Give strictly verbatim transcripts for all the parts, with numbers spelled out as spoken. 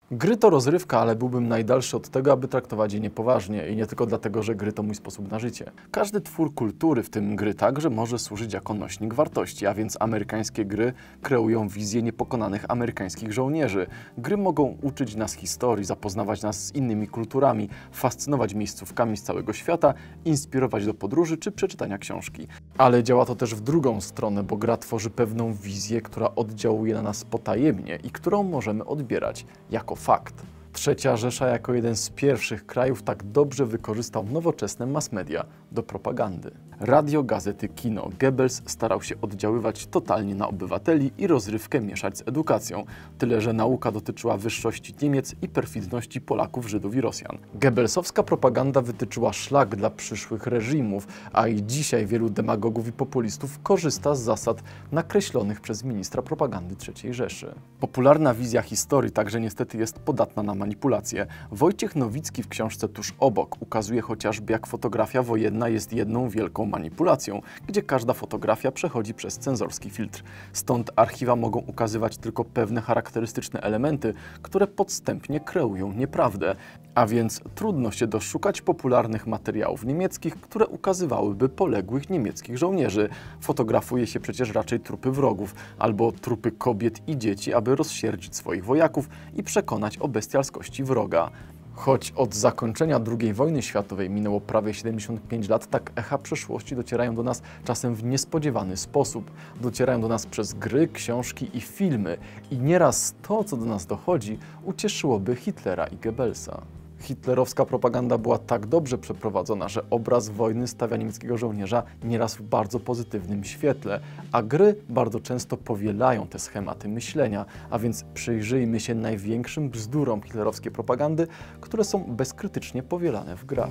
Gry to rozrywka, ale byłbym najdalszy od tego, aby traktować je niepoważnie i nie tylko dlatego, że gry to mój sposób na życie. Każdy twór kultury, w tym gry także, może służyć jako nośnik wartości, a więc amerykańskie gry kreują wizję niepokonanych amerykańskich żołnierzy. Gry mogą uczyć nas historii, zapoznawać nas z innymi kulturami, fascynować miejscówkami z całego świata, inspirować do podróży czy przeczytania książki. Ale działa to też w drugą stronę, bo gra tworzy pewną wizję, która oddziałuje na nas potajemnie i którą możemy odbierać jako fakt. Trzecia Rzesza jako jeden z pierwszych krajów tak dobrze wykorzystał nowoczesne mass media do propagandy. Radio, gazety, kino. Goebbels starał się oddziaływać totalnie na obywateli i rozrywkę mieszać z edukacją. Tyle, że nauka dotyczyła wyższości Niemiec i perfidności Polaków, Żydów i Rosjan. Goebbelsowska propaganda wytyczyła szlak dla przyszłych reżimów, a i dzisiaj wielu demagogów i populistów korzysta z zasad nakreślonych przez ministra propagandy trzeciej Rzeszy. Popularna wizja historii także niestety jest podatna na manipulacje. Wojciech Nowicki w książce Tuż obok ukazuje chociażby, jak fotografia wojenna jest jedną wielką manipulacją, gdzie każda fotografia przechodzi przez cenzorski filtr. Stąd archiwa mogą ukazywać tylko pewne charakterystyczne elementy, które podstępnie kreują nieprawdę. A więc trudno się doszukać popularnych materiałów niemieckich, które ukazywałyby poległych niemieckich żołnierzy. Fotografuje się przecież raczej trupy wrogów albo trupy kobiet i dzieci, aby rozsierdzić swoich wojaków i przekonać o bestialskości wroga. Choć od zakończenia drugiej wojny światowej minęło prawie siedemdziesiąt pięć lat, tak echa przeszłości docierają do nas czasem w niespodziewany sposób. Docierają do nas przez gry, książki i filmy. I nieraz to, co do nas dochodzi, ucieszyłoby Hitlera i Goebbelsa. Hitlerowska propaganda była tak dobrze przeprowadzona, że obraz wojny stawia niemieckiego żołnierza nieraz w bardzo pozytywnym świetle, a gry bardzo często powielają te schematy myślenia, a więc przyjrzyjmy się największym bzdurom hitlerowskiej propagandy, które są bezkrytycznie powielane w grach.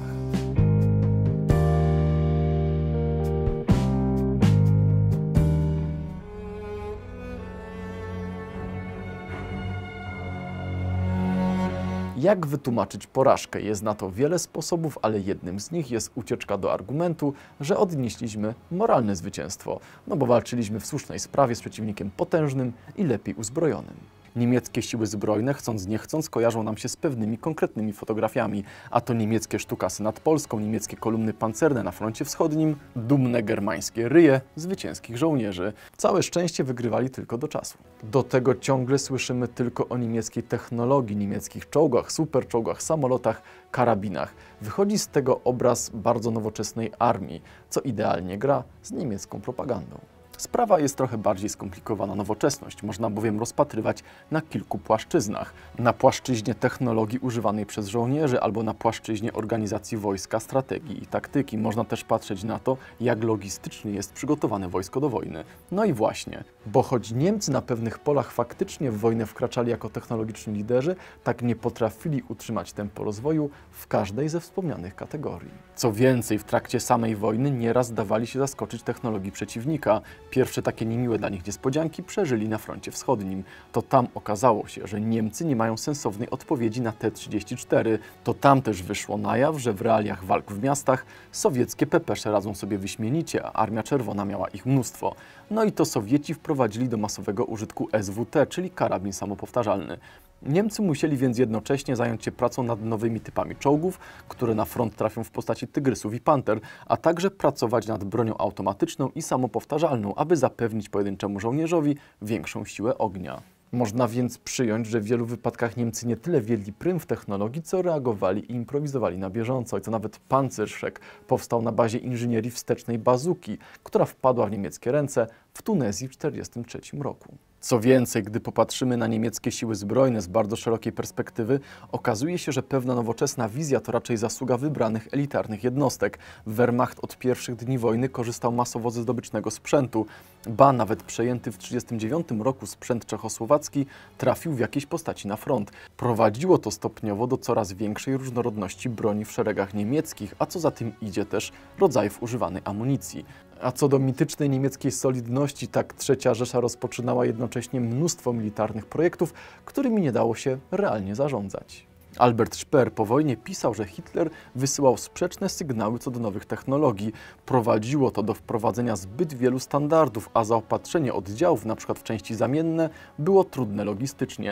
Jak wytłumaczyć porażkę? Jest na to wiele sposobów, ale jednym z nich jest ucieczka do argumentu, że odnieśliśmy moralne zwycięstwo, no bo walczyliśmy w słusznej sprawie z przeciwnikiem potężnym i lepiej uzbrojonym. Niemieckie siły zbrojne, chcąc nie chcąc, kojarzą nam się z pewnymi konkretnymi fotografiami, a to niemieckie sztukasy nad Polską, niemieckie kolumny pancerne na froncie wschodnim, dumne germańskie ryje zwycięskich żołnierzy. Całe szczęście wygrywali tylko do czasu. Do tego ciągle słyszymy tylko o niemieckiej technologii, niemieckich czołgach, superczołgach, samolotach, karabinach. Wychodzi z tego obraz bardzo nowoczesnej armii, co idealnie gra z niemiecką propagandą. Sprawa jest trochę bardziej skomplikowana. Nowoczesność można bowiem rozpatrywać na kilku płaszczyznach. Na płaszczyźnie technologii używanej przez żołnierzy albo na płaszczyźnie organizacji wojska, strategii i taktyki. Można też patrzeć na to, jak logistycznie jest przygotowane wojsko do wojny. No i właśnie, bo choć Niemcy na pewnych polach faktycznie w wojnę wkraczali jako technologiczni liderzy, tak nie potrafili utrzymać tempo rozwoju w każdej ze wspomnianych kategorii. Co więcej, w trakcie samej wojny nieraz dawali się zaskoczyć technologii przeciwnika. Pierwsze takie niemiłe dla nich niespodzianki przeżyli na froncie wschodnim. To tam okazało się, że Niemcy nie mają sensownej odpowiedzi na T trzydzieści cztery. To tam też wyszło na jaw, że w realiach walk w miastach sowieckie pepesze radzą sobie wyśmienicie, a Armia Czerwona miała ich mnóstwo. No i to Sowieci wprowadzili do masowego użytku S W T, czyli karabin samopowtarzalny. Niemcy musieli więc jednocześnie zająć się pracą nad nowymi typami czołgów, które na front trafią w postaci tygrysów i panter, a także pracować nad bronią automatyczną i samopowtarzalną, aby zapewnić pojedynczemu żołnierzowi większą siłę ognia. Można więc przyjąć, że w wielu wypadkach Niemcy nie tyle wiedli prym w technologii, co reagowali i improwizowali na bieżąco. I to nawet Panzerschreck powstał na bazie inżynierii wstecznej bazuki, która wpadła w niemieckie ręce w Tunezji w tysiąc dziewięćset czterdziestym trzecim roku. Co więcej, gdy popatrzymy na niemieckie siły zbrojne z bardzo szerokiej perspektywy, okazuje się, że pewna nowoczesna wizja to raczej zasługa wybranych elitarnych jednostek. Wehrmacht od pierwszych dni wojny korzystał masowo ze zdobycznego sprzętu, ba nawet przejęty w tysiąc dziewięćset trzydziestym dziewiątym roku sprzęt czechosłowacki trafił w jakiejś postaci na front. Prowadziło to stopniowo do coraz większej różnorodności broni w szeregach niemieckich, a co za tym idzie też rodzajów używanej amunicji. A co do mitycznej niemieckiej solidności, tak Trzecia Rzesza rozpoczynała jednocześnie mnóstwo militarnych projektów, którymi nie dało się realnie zarządzać. Albert Speer po wojnie pisał, że Hitler wysyłał sprzeczne sygnały co do nowych technologii. Prowadziło to do wprowadzenia zbyt wielu standardów, a zaopatrzenie oddziałów, np. w części zamienne, było trudne logistycznie.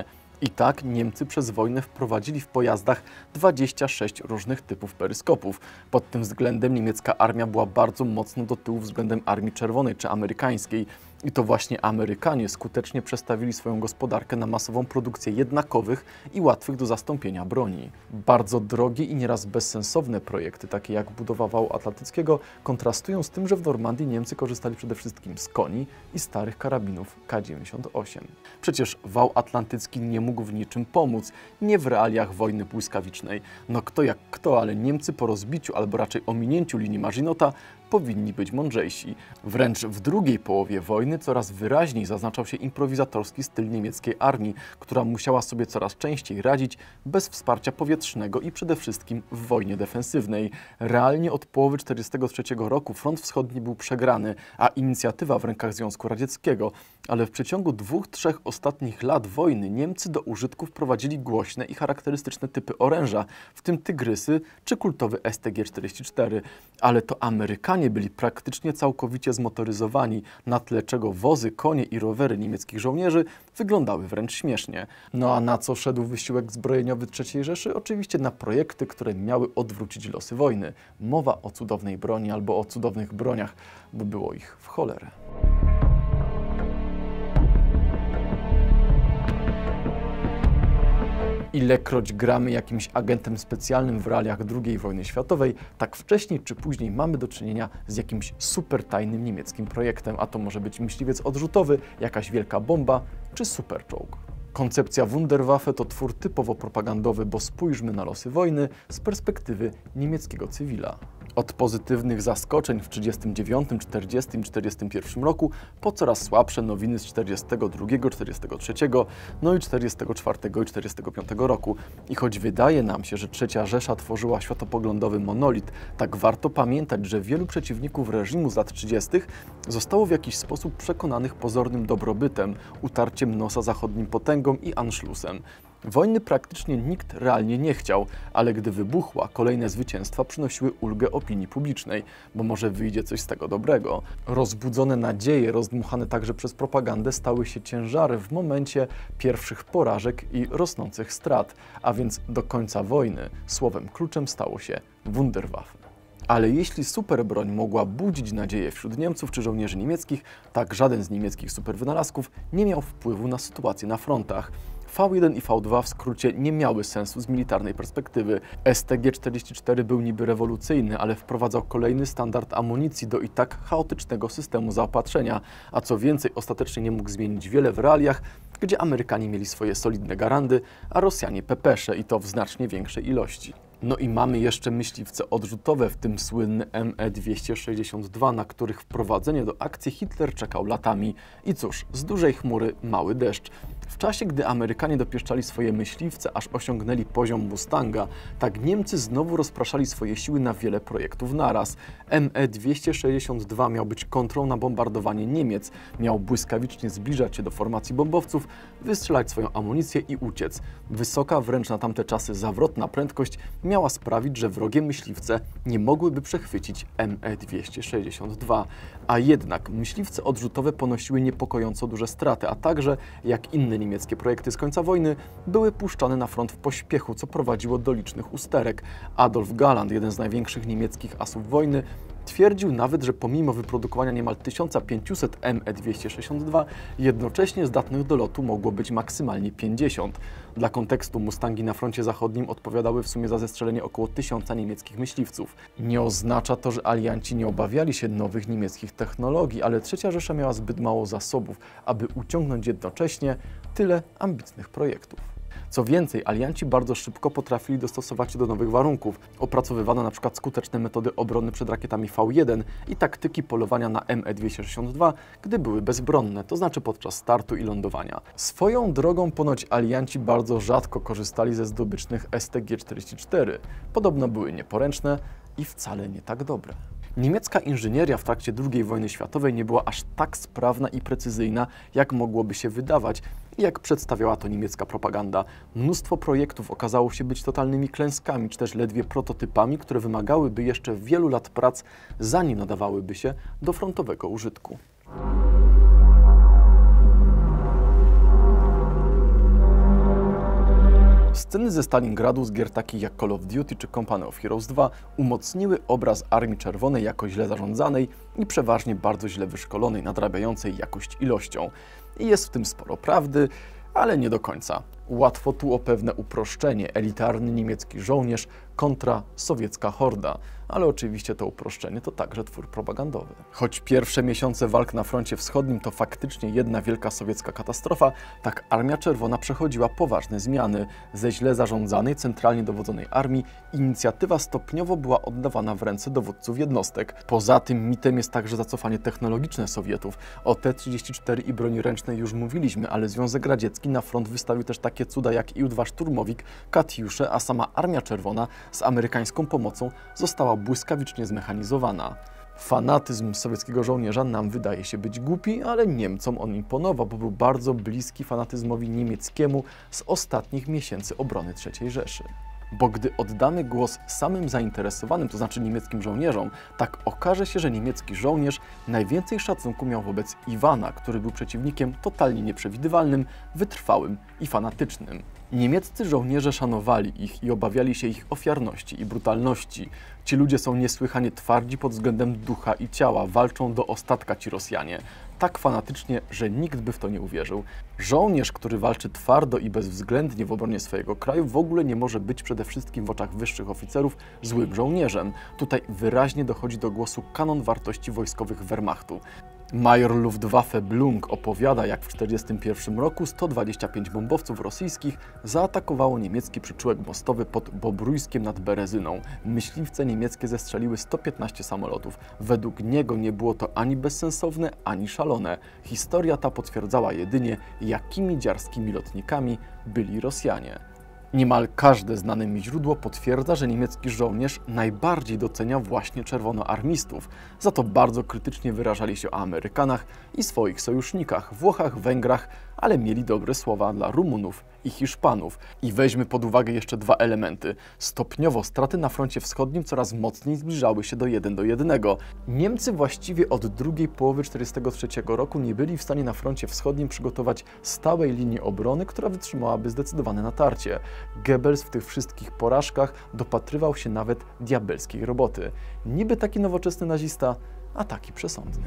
I tak Niemcy przez wojnę wprowadzili w pojazdach dwadzieścia sześć różnych typów peryskopów. Pod tym względem niemiecka armia była bardzo mocno do tyłu względem Armii Czerwonej czy amerykańskiej. I to właśnie Amerykanie skutecznie przestawili swoją gospodarkę na masową produkcję jednakowych i łatwych do zastąpienia broni. Bardzo drogie i nieraz bezsensowne projekty, takie jak budowa wału atlantyckiego, kontrastują z tym, że w Normandii Niemcy korzystali przede wszystkim z koni i starych karabinów K dziewięćdziesiąt osiem. Przecież wał atlantycki nie mógł w niczym pomóc, nie w realiach wojny błyskawicznej. No kto jak kto, ale Niemcy po rozbiciu albo raczej ominięciu linii Maginota powinni być mądrzejsi. Wręcz w drugiej połowie wojny coraz wyraźniej zaznaczał się improwizatorski styl niemieckiej armii, która musiała sobie coraz częściej radzić bez wsparcia powietrznego i przede wszystkim w wojnie defensywnej. Realnie od połowy tysiąc dziewięćset czterdziestego trzeciego roku front wschodni był przegrany, a inicjatywa w rękach Związku Radzieckiego. Ale w przeciągu dwóch, trzech ostatnich lat wojny Niemcy do użytku wprowadzili głośne i charakterystyczne typy oręża, w tym tygrysy czy kultowy S T G czterdzieści cztery. Ale to Amerykanie byli praktycznie całkowicie zmotoryzowani, na tle czego wozy, konie i rowery niemieckich żołnierzy wyglądały wręcz śmiesznie. No a na co szedł wysiłek zbrojeniowy trzeciej Rzeszy? Oczywiście na projekty, które miały odwrócić losy wojny. Mowa o cudownej broni albo o cudownych broniach, bo było ich w cholerę. Ilekroć gramy jakimś agentem specjalnym w realiach drugiej wojny światowej, tak wcześniej czy później mamy do czynienia z jakimś super tajnym niemieckim projektem, a to może być myśliwiec odrzutowy, jakaś wielka bomba czy superczołg. Koncepcja Wunderwaffe to twór typowo propagandowy, bo spójrzmy na losy wojny z perspektywy niemieckiego cywila. Od pozytywnych zaskoczeń w trzydziestym dziewiątym, czterdziestym i czterdziestym pierwszym roku po coraz słabsze nowiny z czterdziestego drugiego, czterdziestego trzeciego, no i czterdziestego czwartego i czterdziestego piątego roku. I choć wydaje nam się, że trzecia Rzesza tworzyła światopoglądowy monolit, tak warto pamiętać, że wielu przeciwników reżimu z lat trzydziestych zostało w jakiś sposób przekonanych pozornym dobrobytem, utarciem nosa zachodnim potęgom i Anschlussem. Wojny praktycznie nikt realnie nie chciał, ale gdy wybuchła, kolejne zwycięstwa przynosiły ulgę opinii publicznej, bo może wyjdzie coś z tego dobrego. Rozbudzone nadzieje, rozdmuchane także przez propagandę, stały się ciężarem w momencie pierwszych porażek i rosnących strat, a więc do końca wojny słowem kluczem stało się Wunderwaffe. Ale jeśli superbroń mogła budzić nadzieję wśród Niemców czy żołnierzy niemieckich, tak żaden z niemieckich superwynalazków nie miał wpływu na sytuację na frontach. V jeden i V dwa w skrócie nie miały sensu z militarnej perspektywy. S T G czterdzieści cztery był niby rewolucyjny, ale wprowadzał kolejny standard amunicji do i tak chaotycznego systemu zaopatrzenia, a co więcej ostatecznie nie mógł zmienić wiele w realiach, gdzie Amerykanie mieli swoje solidne garandy, a Rosjanie pepesze i to w znacznie większej ilości. No i mamy jeszcze myśliwce odrzutowe, w tym słynny M E dwieście sześćdziesiąt dwa, na których wprowadzenie do akcji Hitler czekał latami. I cóż, z dużej chmury mały deszcz. W czasie, gdy Amerykanie dopieszczali swoje myśliwce, aż osiągnęli poziom Mustanga, tak Niemcy znowu rozpraszali swoje siły na wiele projektów naraz. M E dwieście sześćdziesiąt dwa miał być kontrą na bombardowanie Niemiec, miał błyskawicznie zbliżać się do formacji bombowców, wystrzelać swoją amunicję i uciec. Wysoka, wręcz na tamte czasy zawrotna prędkość miała sprawić, że wrogie myśliwce nie mogłyby przechwycić M E dwieście sześćdziesiąt dwa. A jednak myśliwce odrzutowe ponosiły niepokojąco duże straty, a także, jak inne niemieckie projekty z końca wojny, były puszczane na front w pośpiechu, co prowadziło do licznych usterek. Adolf Galland, jeden z największych niemieckich asów wojny, twierdził nawet, że pomimo wyprodukowania niemal tysiąc pięćset M E dwieście sześćdziesiąt dwa, jednocześnie zdatnych do lotu mogło być maksymalnie pięćdziesiąt. Dla kontekstu Mustangi na froncie zachodnim odpowiadały w sumie za zestrzelenie około tysiąca niemieckich myśliwców. Nie oznacza to, że alianci nie obawiali się nowych niemieckich technologii, ale trzecia Rzesza miała zbyt mało zasobów, aby uciągnąć jednocześnie tyle ambitnych projektów. Co więcej, alianci bardzo szybko potrafili dostosować się do nowych warunków. Opracowywano np. skuteczne metody obrony przed rakietami V jeden i taktyki polowania na M E dwieście sześćdziesiąt dwa, gdy były bezbronne, to znaczy podczas startu i lądowania. Swoją drogą ponoć alianci bardzo rzadko korzystali ze zdobycznych S T G czterdzieści cztery. Podobno były nieporęczne i wcale nie tak dobre. Niemiecka inżynieria w trakcie drugiej wojny światowej nie była aż tak sprawna i precyzyjna, jak mogłoby się wydawać i jak przedstawiała to niemiecka propaganda. Mnóstwo projektów okazało się być totalnymi klęskami, czy też ledwie prototypami, które wymagałyby jeszcze wielu lat prac, zanim nadawałyby się do frontowego użytku. Sceny ze Stalingradu z gier takich jak Call of Duty czy Company of Heroes dwa umocniły obraz Armii Czerwonej jako źle zarządzanej i przeważnie bardzo źle wyszkolonej, nadrabiającej jakość ilością. I jest w tym sporo prawdy, ale nie do końca. Łatwo tu o pewne uproszczenie, elitarny niemiecki żołnierz kontra sowiecka horda, ale oczywiście to uproszczenie to także twór propagandowy. Choć pierwsze miesiące walk na froncie wschodnim to faktycznie jedna wielka sowiecka katastrofa, tak Armia Czerwona przechodziła poważne zmiany. Ze źle zarządzanej, centralnie dowodzonej armii inicjatywa stopniowo była oddawana w ręce dowódców jednostek. Poza tym mitem jest także zacofanie technologiczne Sowietów. O T trzydzieści cztery i broni ręcznej już mówiliśmy, ale Związek Radziecki na front wystawił też takie cuda jak I U dwa Szturmowik, Katiusze, a sama Armia Czerwona z amerykańską pomocą została błyskawicznie zmechanizowana. Fanatyzm sowieckiego żołnierza nam wydaje się być głupi, ale Niemcom on imponował, bo był bardzo bliski fanatyzmowi niemieckiemu z ostatnich miesięcy obrony trzeciej Rzeszy. Bo gdy oddamy głos samym zainteresowanym, to znaczy niemieckim żołnierzom, tak okaże się, że niemiecki żołnierz najwięcej szacunku miał wobec Iwana, który był przeciwnikiem totalnie nieprzewidywalnym, wytrwałym i fanatycznym. Niemieccy żołnierze szanowali ich i obawiali się ich ofiarności i brutalności. Ci ludzie są niesłychanie twardzi pod względem ducha i ciała, walczą do ostatka ci Rosjanie. Tak fanatycznie, że nikt by w to nie uwierzył. Żołnierz, który walczy twardo i bezwzględnie w obronie swojego kraju, w ogóle nie może być przede wszystkim w oczach wyższych oficerów złym żołnierzem. Tutaj wyraźnie dochodzi do głosu kanon wartości wojskowych Wehrmachtu. Major Luftwaffe Blunk opowiada, jak w tysiąc dziewięćset czterdziestym pierwszym roku sto dwadzieścia pięć bombowców rosyjskich zaatakowało niemiecki przyczółek mostowy pod Bobrójskiem nad Berezyną. Myśliwce niemieckie zestrzeliły sto piętnaście samolotów. Według niego nie było to ani bezsensowne, ani szalone. Historia ta potwierdzała jedynie, jakimi dziarskimi lotnikami byli Rosjanie. Niemal każde znane mi źródło potwierdza, że niemiecki żołnierz najbardziej docenia właśnie czerwonoarmistów. Za to bardzo krytycznie wyrażali się o Amerykanach i swoich sojusznikach, Włochach, Węgrach, ale mieli dobre słowa dla Rumunów i Hiszpanów. I weźmy pod uwagę jeszcze dwa elementy. Stopniowo straty na froncie wschodnim coraz mocniej zbliżały się do jeden do jednego. Niemcy właściwie od drugiej połowy tysiąc dziewięćset czterdziestego trzeciego roku nie byli w stanie na froncie wschodnim przygotować stałej linii obrony, która wytrzymałaby zdecydowane natarcie. Goebbels w tych wszystkich porażkach dopatrywał się nawet diabelskiej roboty. Niby taki nowoczesny nazista, a taki przesądny.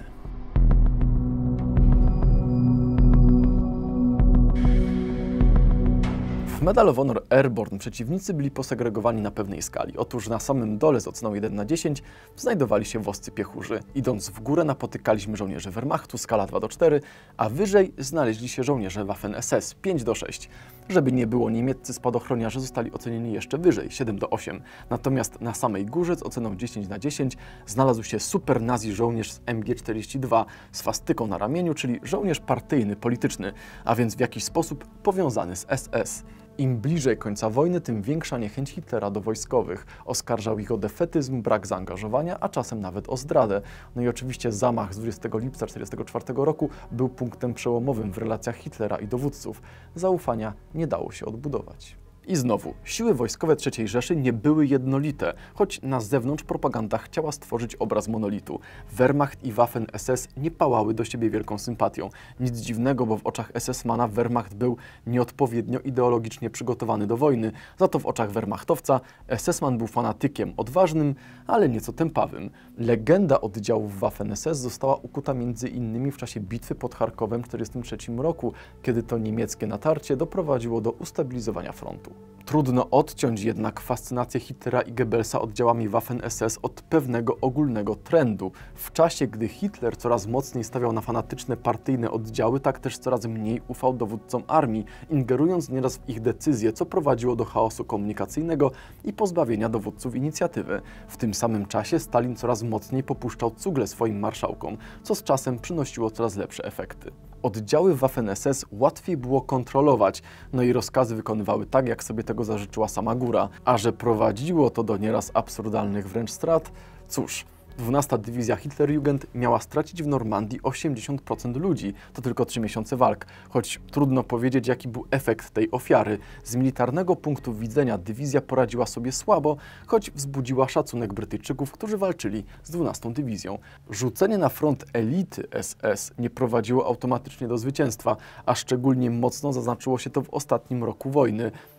W Medal of Honor Airborne przeciwnicy byli posegregowani na pewnej skali. Otóż na samym dole z oceną jeden na dziesięć znajdowali się woscy piechurzy. Idąc w górę napotykaliśmy żołnierzy Wehrmachtu, skala dwa do czterech, a wyżej znaleźli się żołnierze Waffen-S S pięć do sześciu. Żeby nie było, niemieccy spadochroniarze zostali ocenieni jeszcze wyżej, siedem do ośmiu. Natomiast na samej górze z oceną dziesięć na dziesięć znalazł się super nazi żołnierz z M G czterdzieści dwa z swastyką na ramieniu, czyli żołnierz partyjny, polityczny, a więc w jakiś sposób powiązany z S S. Im bliżej końca wojny, tym większa niechęć Hitlera do wojskowych. Oskarżał ich o defetyzm, brak zaangażowania, a czasem nawet o zdradę. No i oczywiście zamach z dwudziestego lipca tysiąc dziewięćset czterdziestego czwartego roku był punktem przełomowym w relacjach Hitlera i dowódców. Zaufania nie dało się odbudować. I znowu, siły wojskowe trzeciej Rzeszy nie były jednolite, choć na zewnątrz propaganda chciała stworzyć obraz monolitu. Wehrmacht i Waffen-S S nie pałały do siebie wielką sympatią. Nic dziwnego, bo w oczach S S-mana Wehrmacht był nieodpowiednio ideologicznie przygotowany do wojny, za to w oczach wehrmachtowca S S-man był fanatykiem, odważnym, ale nieco tępawym. Legenda oddziałów Waffen-S S została ukuta między innymi w czasie bitwy pod Charkowem w tysiąc dziewięćset czterdziestym trzecim roku, kiedy to niemieckie natarcie doprowadziło do ustabilizowania frontu. Trudno odciąć jednak fascynację Hitlera i Goebbelsa oddziałami Waffen-S S od pewnego ogólnego trendu. W czasie, gdy Hitler coraz mocniej stawiał na fanatyczne partyjne oddziały, tak też coraz mniej ufał dowódcom armii, ingerując nieraz w ich decyzje, co prowadziło do chaosu komunikacyjnego i pozbawienia dowódców inicjatywy. W tym samym czasie Stalin coraz mocniej popuszczał cugle swoim marszałkom, co z czasem przynosiło coraz lepsze efekty. Oddziały Waffen-S S łatwiej było kontrolować, no i rozkazy wykonywały tak, jak sobie tego zażyczyła sama góra. A że prowadziło to do nieraz absurdalnych wręcz strat, cóż, dwunasta Dywizja Hitlerjugend miała stracić w Normandii osiemdziesiąt procent ludzi. To tylko trzy miesiące walk, choć trudno powiedzieć, jaki był efekt tej ofiary. Z militarnego punktu widzenia dywizja poradziła sobie słabo, choć wzbudziła szacunek Brytyjczyków, którzy walczyli z dwunastą Dywizją. Rzucenie na front elity S S nie prowadziło automatycznie do zwycięstwa, a szczególnie mocno zaznaczyło się to w ostatnim roku wojny.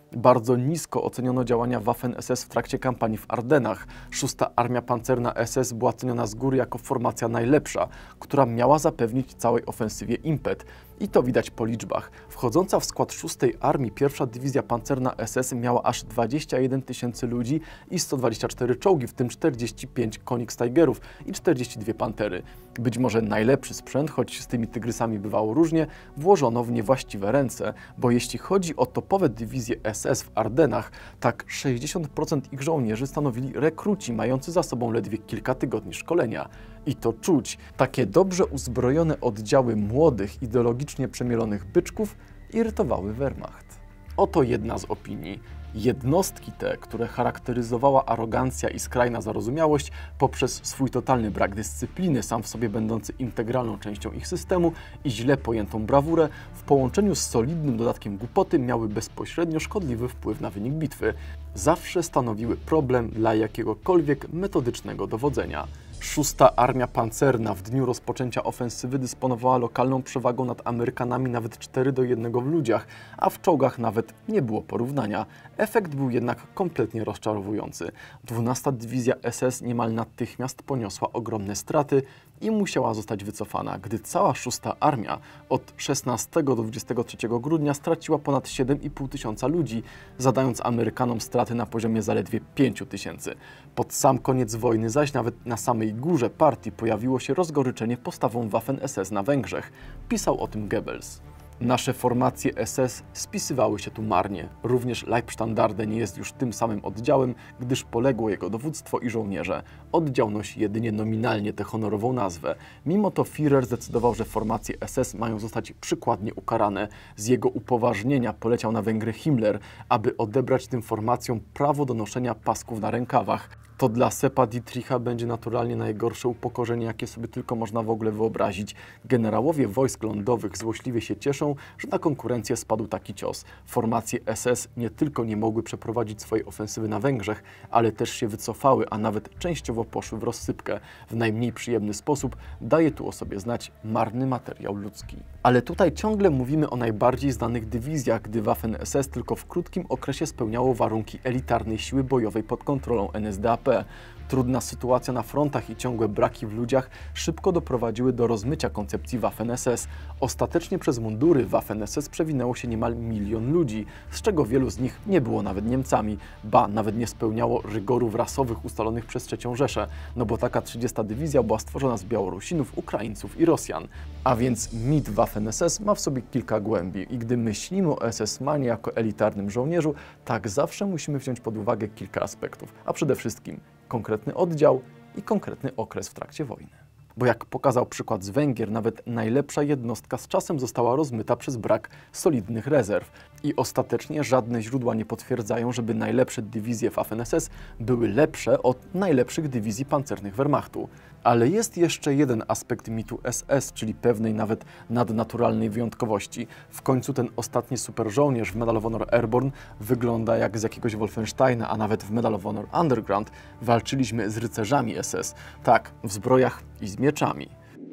Bardzo nisko oceniono działania Waffen-S S w trakcie kampanii w Ardennach. Szósta Armia Pancerna S S była ceniona z góry jako formacja najlepsza, która miała zapewnić całej ofensywie impet. I to widać po liczbach. Wchodząca w skład szóstej Armii pierwsza Dywizja Pancerna S S miała aż dwadzieścia jeden tysięcy ludzi i sto dwadzieścia cztery czołgi, w tym czterdzieści pięć Koenigstiggerów i czterdzieści dwie Pantery. Być może najlepszy sprzęt, choć z tymi tygrysami bywało różnie, włożono w niewłaściwe ręce, bo jeśli chodzi o topowe dywizje S S w Ardennach, tak sześćdziesiąt procent ich żołnierzy stanowili rekruci mający za sobą ledwie kilka tygodni szkolenia. I to czuć. Takie dobrze uzbrojone oddziały młodych, ideologicznie przemielonych byczków irytowały Wehrmacht. Oto jedna z opinii. Jednostki te, które charakteryzowała arogancja i skrajna zarozumiałość poprzez swój totalny brak dyscypliny, sam w sobie będący integralną częścią ich systemu i źle pojętą brawurę, w połączeniu z solidnym dodatkiem głupoty miały bezpośrednio szkodliwy wpływ na wynik bitwy. Zawsze stanowiły problem dla jakiegokolwiek metodycznego dowodzenia. Szósta Armia Pancerna w dniu rozpoczęcia ofensywy dysponowała lokalną przewagą nad Amerykanami nawet cztery do jednego w ludziach, a w czołgach nawet nie było porównania. Efekt był jednak kompletnie rozczarowujący. dwunasta Dywizja S S niemal natychmiast poniosła ogromne straty i musiała zostać wycofana, gdy cała szósta Armia od szesnastego do dwudziestego trzeciego grudnia straciła ponad siedem i pół tysiąca ludzi, zadając Amerykanom straty na poziomie zaledwie pięciu tysięcy. Pod sam koniec wojny zaś nawet na samej górze partii pojawiło się rozgoryczenie postawą Waffen-S S na Węgrzech. Pisał o tym Goebbels. Nasze formacje S S spisywały się tu marnie. Również Leibstandarte nie jest już tym samym oddziałem, gdyż poległo jego dowództwo i żołnierze. Oddział nosi jedynie nominalnie tę honorową nazwę. Mimo to Führer zdecydował, że formacje S S mają zostać przykładnie ukarane. Z jego upoważnienia poleciał na Węgry Himmler, aby odebrać tym formacjom prawo do noszenia pasków na rękawach. To dla Seppa Dietricha będzie naturalnie najgorsze upokorzenie, jakie sobie tylko można w ogóle wyobrazić. Generałowie wojsk lądowych złośliwie się cieszą, że na konkurencję spadł taki cios. Formacje S S nie tylko nie mogły przeprowadzić swojej ofensywy na Węgrzech, ale też się wycofały, a nawet częściowo poszły w rozsypkę. W najmniej przyjemny sposób daje tu o sobie znać marny materiał ludzki. Ale tutaj ciągle mówimy o najbardziej znanych dywizjach, gdy Waffen-S S tylko w krótkim okresie spełniało warunki elitarnej siły bojowej pod kontrolą N S D A P. Trudna sytuacja na frontach i ciągłe braki w ludziach szybko doprowadziły do rozmycia koncepcji Waffen-S S. Ostatecznie przez mundury Waffen-S S przewinęło się niemal milion ludzi, z czego wielu z nich nie było nawet Niemcami, ba, nawet nie spełniało rygorów rasowych ustalonych przez trzecią Rzeszę, no bo taka trzydziesta Dywizja była stworzona z Białorusinów, Ukraińców i Rosjan. A więc mit Waffen-S S ma w sobie kilka głębi i gdy myślimy o S S-manie jako elitarnym żołnierzu, tak zawsze musimy wziąć pod uwagę kilka aspektów, a przede wszystkim konkretny oddział i konkretny okres w trakcie wojny. Bo jak pokazał przykład z Węgier, nawet najlepsza jednostka z czasem została rozmyta przez brak solidnych rezerw. I ostatecznie żadne źródła nie potwierdzają, żeby najlepsze dywizje Waffen-S S były lepsze od najlepszych dywizji pancernych Wehrmachtu. Ale jest jeszcze jeden aspekt mitu S S, czyli pewnej nawet nadnaturalnej wyjątkowości. W końcu ten ostatni superżołnierz w Medal of Honor Airborne wygląda jak z jakiegoś Wolfensteina, a nawet w Medal of Honor Underground walczyliśmy z rycerzami S S. Tak, w zbrojach i z mieczami.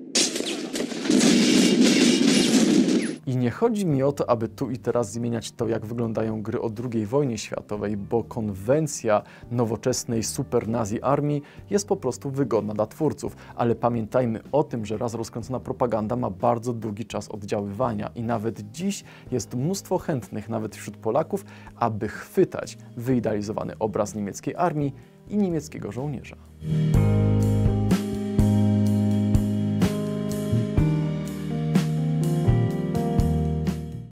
I nie chodzi mi o to, aby tu i teraz zmieniać to, jak wyglądają gry o drugiej wojnie światowej, bo konwencja nowoczesnej super-nazi armii jest po prostu wygodna dla twórców. Ale pamiętajmy o tym, że raz rozkręcona propaganda ma bardzo długi czas oddziaływania i nawet dziś jest mnóstwo chętnych, nawet wśród Polaków, aby chwytać wyidealizowany obraz niemieckiej armii i niemieckiego żołnierza.